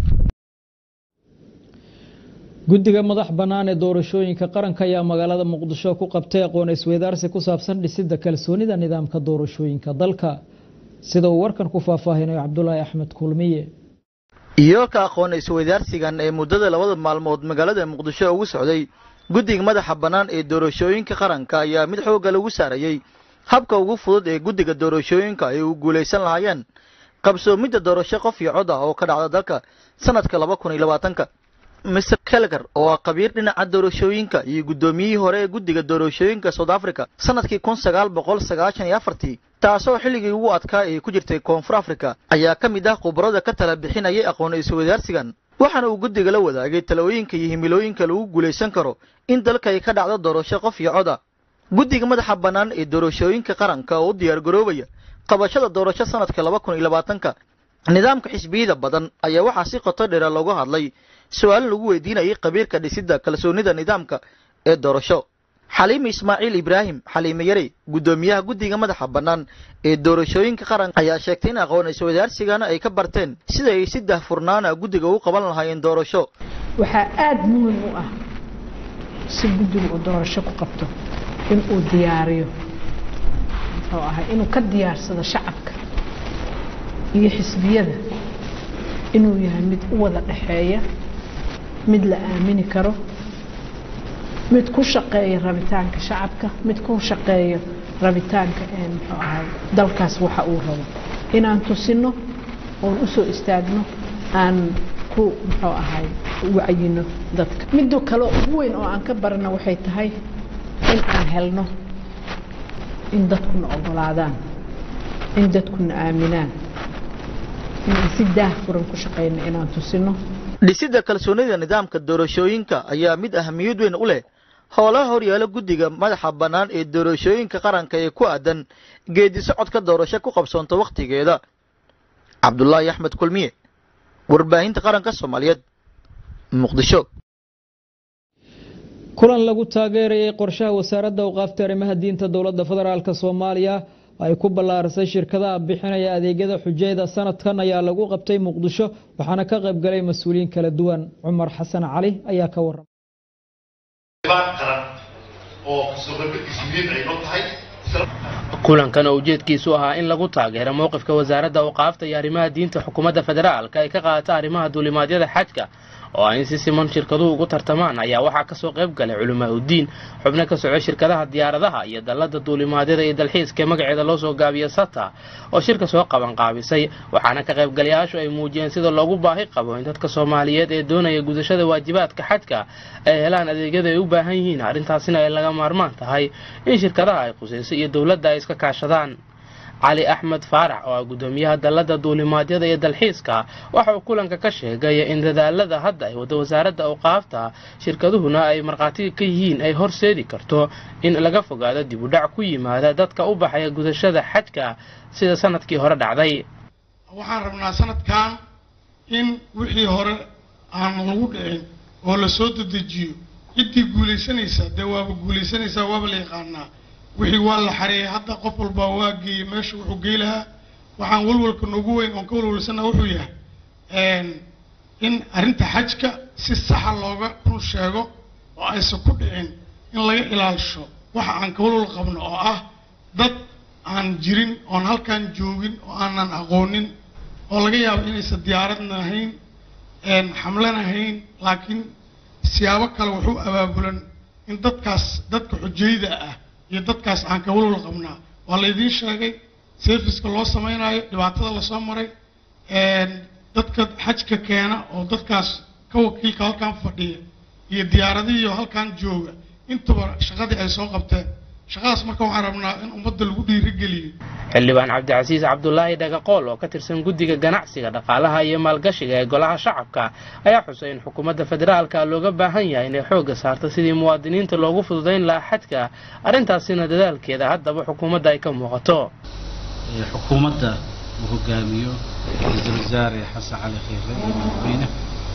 guddiga madax bannaan ee doorashooyinka qaranka ayaa magaalada muqdisho ku qabtay aqoon isweydaarsi ku saabsan dhisidda kalsoonida nidaamka doorashooyinka dalka sida uu warkan ku faahfaahinayo cabdulaahi axmed kulmiye iyoolka aqoon isweydaarsigan ee muddada labada maalmood magaalada muqdisho ugu socday guddiga madaxa bannaan ee doorashooyinka qaranka ayaa mid xoogga lagu saarayey habka ugu fudud ee guddiga doorashooyinka ay u guulaysan lahaayeen qabsoomidda doorasho qof iyo cod ah oo ka dhacda dalka sanadka laba kun iyo labaatanka mister kelgar oo ah khabiir dhinaca doorashooyinka iyo guddoomiyihii hore ee guddiga doorashooyinka south africa sanadkii kun sagaal boqol sagaashan iyo afartii taasoo xilligii ugu adkaa ee ku jirtay koonfur africa ayaa ka mid ah khubarada ka tala bixinayay aqoon isweydaarsigan waxaana uu guddiga la wadaagay talooyinka iyo himilooyinka lagu guulaysan karo in dalka ay ka dhacdo doorasho qof iyo cod ah guddiga madaxa bannaan ee doorashooyinka qaranka oo u diyaar garoobaya qabashada doorasho sanadka laba kun iyo labaatanka nidaamka xisbiyada badan ayaa waxaa si qoto dheera looga hadlay su-aalo lagu weydiinayay khabiirka dhisidda kalsoonida nidaamka ee doorasho xaliime ismaaciil ibraahim xaliime yarey guddoomiyaha guddiga madaxa bannaan ee doorashooyinka qaranka ayaa sheegtay in aqoon isweydaarsigana ay ka barteen sida ay si daahfurnaana guddiga u qaban lahaayeen doorasho waxaa aad muhiim u ah si guddiga uu doorasho ku qabto in uu diyaariyo muxuu ahay inuu ka diyaarsado shacabka iyo xisbiyada inuu yahay mid u wada dhexeeya mid la aamini karo mid ku shaqeeya rabitaanka shacabka mid ku shaqeeya rabitaanka ee muxuu ahay dalkaas waxa uu rabo inaan tusino oon u soo istaagno aan ku muxuu ahay wacayino dadka middo kale ugu weyn oo aan ka barana waxay tahay in aan helno in dadkuna ogolaadaan in dadkuna aaminaan in si daahfuran ku shaqeyno inaan tusino dhisidda kalsoonida nidaamka doorashooyinka ayaa mid ahamiyad weyn u leh howlaha horyaala guddiga madaxa bannaan ee doorashooyinka qaranka ee ku aadan geedi socodka doorasho ku qabsoonta wakhtigeeda cabdulaahi axmed kulmiye warbaahinta qaranka soomaaliyeed muqdisho kulan lagu taageerayay qorshaha wasaaradda awqaafta arrimaha diinta dowladda federaalk soomaaliya ay ku ballaarisay shirkadaha bixinaya adeegyada xujayda sanadkan ayaa lagu qabtay muqdisho waxaana ka qayb galay mas-uuliyiin kala duwan cumar xasan cali ayaa ka waramay kulankan oo ujeedkiisu ahaa in lagu taageero mowqifka wasaaradda awqaafta iyo arrimaha diinta xukuumadda federaalka ay ka qaadata arrimaha duulimaadyada xajka oo ay in si siman shirkaduhu ugu tartamaan ayaa waxaa kasoo qayb galay culamaa udiin xubno ka soco shirkadaha diyaaradaha iyo dallada duulimaadyada iyo dalxiiska magaceeda loo soo gaabiyo sata oo shirka soo qaban qaabisay waxaana ka qaybgalayaashu ay muujiyeen sida loogu baahi qabo in dadka soomaaliyeed ee doonaya gudashada waajibaadka xajka ay helaan adeegyada ay u baahan yihiin arrintaasina ay laga maarmaan tahay in shirkadaha ay qusayso iyo dowladda ay iska kaashadaan cali axmed faarax oo ah guddoomiyaha dallada duulimaadyada iyo dalxiiska waxa uu kulanka ka sheegay in dadaalada hadda ay wada wasaaradda awqaafta shirkaduhuna ay markhaati ka yihiin ay horseedi karto in laga fogaado dib u dhac ku yimaada dadka u baxaya gudashada xajka sida sanadkii hore dhacday. waxaan rabnaa sanadkan in wixii hore aan lagu dhicin oo la soo dedejiyo ciddii guulaysanaysa dee waaba guulaysanaysaa waaba la yaqaanaa wixii waa la xareeyay hadda qof walba waa geeyey meesha wuxuu gey lahaa waxaan walwalka noogu weyn oon ka walwalsana wuxuu yahay in arrinta xajka si saxa looga run sheego oo aysan ku dhicin in laga ilaalisho waxa aan ka walwal qabno oo ah dad aan jirin oon halkaan joogin oo aanan aqoonin oo laga yaabo inaysan diyaaradna ahayn xamlana ahayn laakiin siyaabo kale wuxuu abaabulan in dadkaas dadka xujayda ah iyo dadkaas aan ka walwal qabnaa waa laydiin sheegay serviska loo samaynayo dhibaatada lasoo maray dadka xajka keena oo dadkaas ka wakiilka halkaan fadhiya iyo diyaaradihii halkaan jooga intuba shaqadii ay soo qabteen shaqadaas marka waxaan rabnaa in ummadda lagu dhiirigeliyo xildhibaan cabdicasiis cabdulaahi dhagaqool oo ka tirsan guddiga ganacsiga dhaqaalaha iyo maalgashiga ee golaha shacabka ayaa xusay in xukuumadda federaalka looga baahan yahay inay xoogga saarto sidii muwaadiniinta loogu fududayn lahaa xajka arrintaasina dadaalkeeda haddaba xukuumadda ay ka muuqato. xukuumadda uu hogaamiyo ra-iisul wasaare xasan cali khayre iyo madaxweyne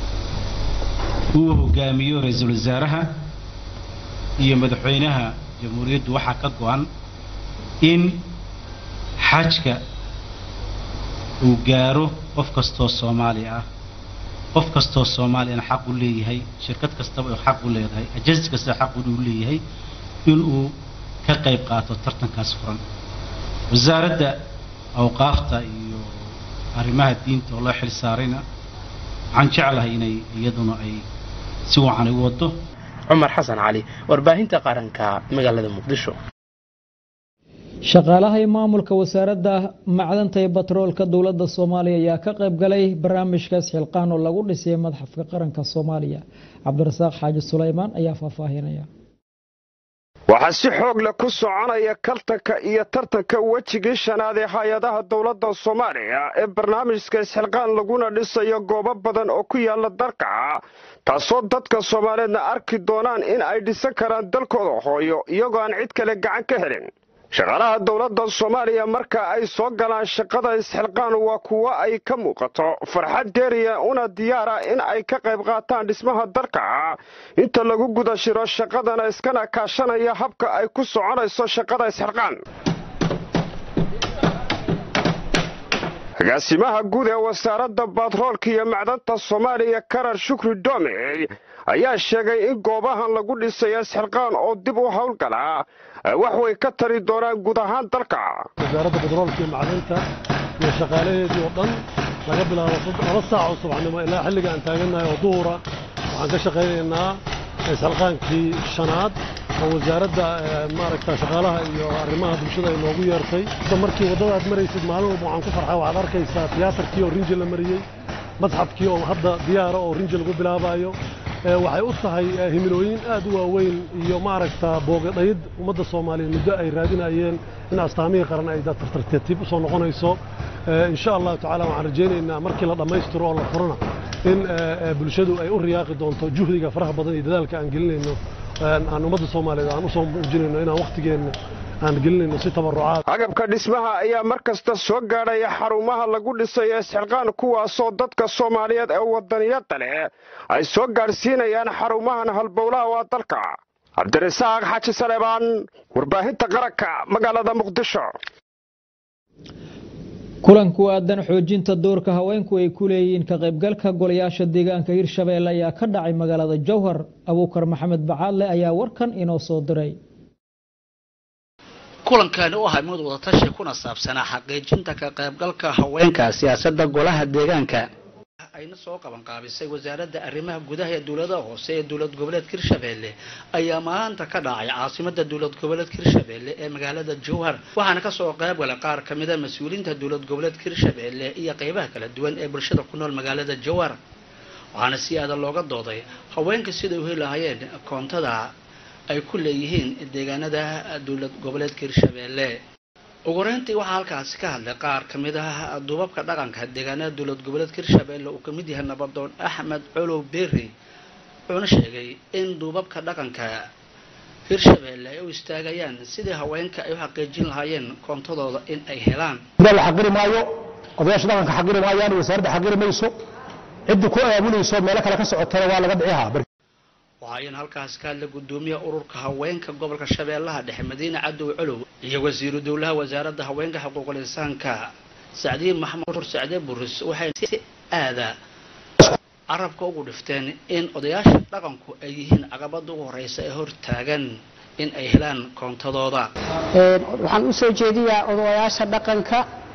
uu hogaamiyo ra-iisul wasaaraha iyo madaxweynaha jamhuuriyaddu waxaa ka go-an in xajka uu gaaro qof kastoo soomaali ah qof kastoo soomaaliyana xaq u leeyahay shirkad kastaba oo xaq u leedahay ajensi kastaba xaq u leeyahay inuu ka qayb qaato tartankaas furan. wasaaradda awqaafta iyo arrimaha diinta oo loo xil saarayna waxaan jeclahay inay iyaduna ay si wacan u wado. cumar xasan cali warbaahinta qaranka magaalada muqdisho. shaqaalaha iyo maamulka wasaaradda macdanta iyo batroolka dowladda soomaaliya ayaa ka qayb galay barnaamijkaas xilqaan oo lagu dhisay madaxafka qaranka soomaaliya. cabdirasaaq xaaji sulaymaan ayaa faahfaahinaya. waxaa si xoog leh ku soconaya kaltanka iyo tartanka wejigii shanaad ee hay-adaha dowladda soomaaliya ee barnaamijka isxilqaan laguna dhisayo goobo badan oo ku yaala dalka taasoo dadka soomaaliyeedna arki doonaan in ay dhisan karaan dalkooda hooyo iyagoo aan cid kale gacan ka helin. shaqaalaha dowladda Soomaaliya marka ay soo galaan shaqada isxilqaan waa kuwa ay ka muuqato farxad dheeriya una diyaara in ay ka qayb qaataan dhismaha dalka inta lagu guda shiro shaqadana iskana kaashanaya habka ay ku soconayso shaqada isxilqaan. agaasimaha guud ee wasaaradda batroolka iyo macdanta Soomaaliya Karar Shukri Dome ayaa sheegay in goobahan lagu dhisay isxilqaan oo dib u hawlgala wax way ka tari doonaan guud ahaan dalka. wasaaradda batroolka iyo macdanta iyo shaqaalaheedii oo dhan laga bilaabo laba saac subaxnimo ilaa xilliga aan taaganahay oo duhura waxaan ka shaqaynaynaa isxilqaankii shanaad oo wasaaradda maaragta shaqaalaha iyo arrimaha bulshada ay noogu yeertay markii waddada aad maraysid maalin walba waxaan ku farxaa waxaad arkaysaa tiyaatarkii oo rinji la mariyey madxafkii oo hadda diyaara oo rinji lagu bilaabayo waxay u tahay himilooyin aad u waaweyn iyo maaragta boogadhayd ummadda Soomaaliyeed muddo ay raadinayeen in astaamihii qaran ay tartiib u soo noqonayso insha Allah tacaala waxaan rajaynaynaa markii la dhammaystiro oo la furana in bulshadu ay u riyaaqi doonto juhdiga faraha badan iyo dadaalka aan gelinayno aan ummadda Soomaaliyeed aan u soo muujinayno inaan waqtigeena aan gelinayno si tabarucaad. agabka dhismaha ayaa markasta soo gaadhaya xarumaha lagu dhisay isxilqaan kuwaasoo dadka Soomaaliyeed ee wadaniyada leh ay soo gaarsiinayaan xarumahan halbowlaha waa dalka. Cabdirasaaq Xaaji Saleebaan, warbaahinta qaranka, magaalada Muqdisho. kulanku aadan xoojinta doorka haweenku ay ku leeyihiin ka qaybgalka golayaasha deegaanka Hirshabeelle ayaa ka dhacay magaalada Jowhar. Abuukar Maxamed Bacaadle ayaa warkan inoo soo diray. kulankan oo ahaa mid wada tashi kuna saabsanaa xaqiijinta ka qaybgalka haweenka siyaasadda golaha deegaanka ayna soo qaban qaabisay wasaaradda arrimaha gudaha ee dawladda hoose ee dawlad goboleedka Hirshabeelle ayaa maanta ka dhacay caasimadda dawlad goboleedka Hirshabeelle ee magaalada Jowhar waxaana ka soo qayb galay qaar ka mid ah mas'uuliyiinta dawlad goboleedka Hirshabeelle iyo qaybaha kala duwan ee bulshada ku nool magaalada Jowhar waxaana si aad looga dooday haweenka sida u helayeen koontada ay ku leeyihiin deegaanada dawlad goboleedka Hirshabeelle. ugu horeyntii waxaa halkaas ka hadlay qaar ka mid ah duubabka dhaqanka deegaanada dawlad goboleedka Hirshabeelle oo ka mid yahay nabadoon Axmed Colow Berri wuxuuna sheegay in duubabka dhaqanka Hirshabeelle ay u istaagayaan sidii haweenka ay u xaqiijin lahaayeen koontadooda in ay helaan. la xaqiri maayo odayaasha dhaqanka xaqiri maayaan wasaaradda xaqiri mayso cid ku aaminayso meel kale ka socotay waa laga dhiciyaa. waxaan halkaas ka hadlay gudoomiyaha ururka haweenka gobolka Shabeellaha Dhexe Madiina Cadow Colow iyo wasiiru dawlaha wasaaradda haweenka xuquuqul insaanka Saacdiin Maxamed Saacdiin Buris waxay si aada arabka ugu dhifteen in odayaasha dhaqanku ay yihiin caqabada ugu horeysa ee hor taagan in ay helaan koontadooda. waxaan u soo jeediyaa odayaasha dhaqanka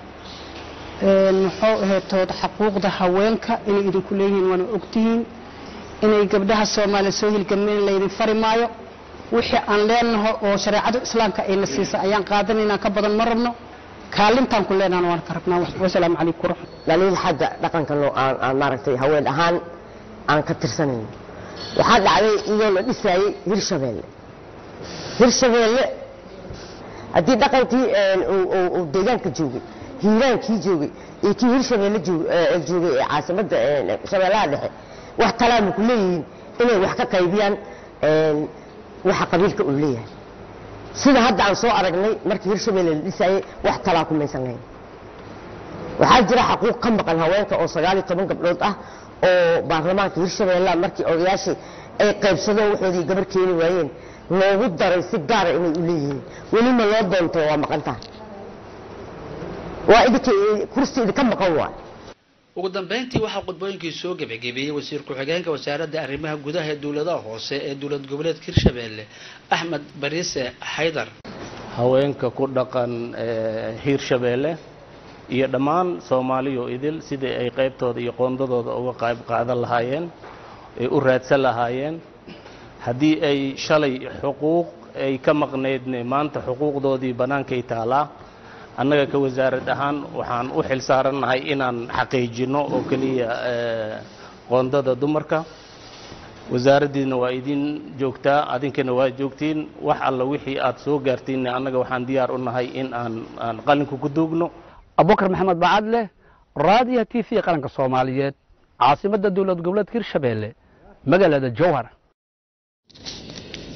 muxuu ahayd xuquuqda haweenka inay idinku leeyihiin wana ogtihiin inay gabdhaha Soomaaliyeed soo hilgameen leeyahay farimaayo wixii aan leenahay oo shariicada islaamka ay na siisay ayaan qaadanaynaa ka badan ma rabno kaalintan ku leenahay waan ka rabnaa. wassalaamu calaykum daliil xagga dhaqanka loo aan maaragtay haween ahaan aan ka tirsanayn waxa dhacday iyadoo la dhisay Hirshabeelle Hirshabeelle haddii dhaqankii oo deegaanka joogay hiiraankii joogay iyo kii Hirshabeelle joogay ee caasimadda Shabeellaha Dhexe wax talaabo ku leeyihiin inay wax ka qaybiyaan een waxa qabiilka u leeyahay sida hadda aan soo aragnay markii Hirshabeelle la dhisay wax talaabo kuma sameeyay waxa jira xuquuq ka maqan haweenka oo sagaal iyo toban gabdhood ah oo baarlamaanka Hirshabeelle markii odayaashii ay qaybsadeen waxoodii gabar keeni waayeen loogu daray si gaar ah inay u leeyihiin weli ma loo doonto waa maqantaa waa idinka kursiga ka maqan waa. ugu dambeyntii waxa qodbooyinkii soo gabagabeeyay wasiir ku xigeenka wasaaradda arrimaha gudaha ee dawladda hoose ee dawlad goboleedka Hirshabeelle Axmed Bariise Haydar. haweenka ku dhaqan Hirshabeelle iyo dhammaan Soomaaliyo idil sidii ay qaybtooda iyo qoondadooda uga qayb qaadan lahaayeen ee u raadsan lahaayeen haddii ay shalay xuquuq ay ka maqneedne maanta xuquuqdoodii banaankay taalaa annaga ka wasaarad ahaan waxaan u xil saaranahay inaan xaqiijino oo kaliya qoondada dumarka wasaaraddiina waa idin joogtaa adinkana waa joogtiin wax alla wixii aad soo gaartiin annaga waxaan diyaar u nahay in aan aan qalinka ku duugno. Abuukar Maxamed Bacaadle raadiyo T V qaranka Soomaaliyeed caasimadda dawlad goboleedka Hirshabeelle magaalada Jowhar.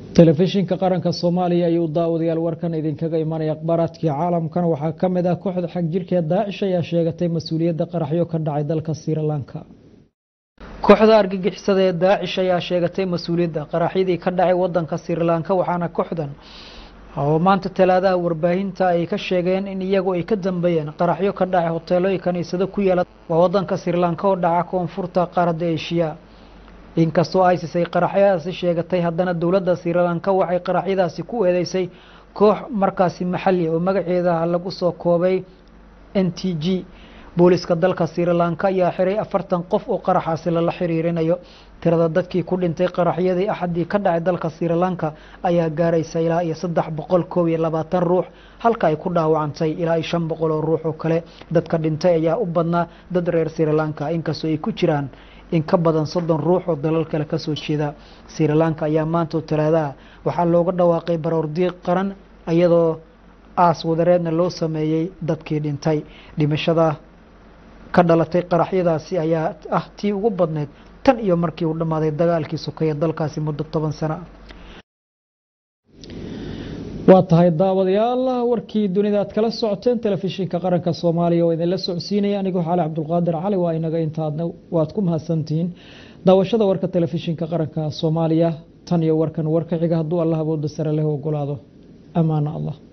telefishinka qaranka Soomaaliya ayuu daawadayaal warkan idinkaga imanaya akhbaaradkii caalamkan waxaa ka mid ah kooxda xag jirka Daesh ayaa sheegatay mas'uuliyadda qaraxyo ka dhacay dalka Sri Lanka. kooxda argagixisada ee Daesh ayaa sheegatay mas'uuliyadda qaraxyadii ka dhacay wadanka Sri Lanka waxaana kooxdan oo maanta talaadaha warbaahinta ay ka sheegeen in iyagu ay ka dambeeyeen qaraxyo ka dhacay hoteelo iyo kaniisado ku yaala wadanka Sri Lanka oo dhaca koonfurta qaaradda Aasiya. inkastoo ISIS ay qaraxyadaasi sheegatay haddana dowladda Sri Lanka waxay qaraxyadaasi ku eedeysay koox markaasi maxalli oo magaceeda lagu soo koobay N T G. booliska dalka Sri Lanka ayaa xiray afartan qof oo qaraxaasi la xiriirinayo. tirada dadkii ku dhintay qaraxyadii axadii ka dhacay dalka Sri Lanka ayaa gaaraysa ilaa iyo saddex boqol koob iyo labaatan ruux halka ay ku dhaawacantay ilaa iyo shan boqol oo ruux oo kale. dadka dhintay ayaa u badnaa dad reer Sri Lanka inkastoo ay ku jiraan in ka badan soddon ruux oo dalal kale ka soo jeeda. Sri Lanka ayaa maanta talaadaha waxaa looga dhawaaqay baroordiiq qaran iyadoo aas wadareedna loo sameeyay dadkii dhintay. dhimashada ka dhalatay qaraxyadaasi ayaa ah tii ugu badneed tan iyo markii uu dhamaaday dagaalkii sokeeye dalkaasi muddo toban sano ah. waa tahay daawadayaal warkii dunida aad kala socoteen telefishinka qaranka Soomaaliya oo idin la socodsiinaya anigoo Xaali Cabdulqaadir Cali waa inaga intaadna waad ku mahadsantihiin daawashada warka telefishinka qaranka Soomaaliya tan iyo warkan warka xiga hadduu Allah awood sare leh ogolaado amaana Allah.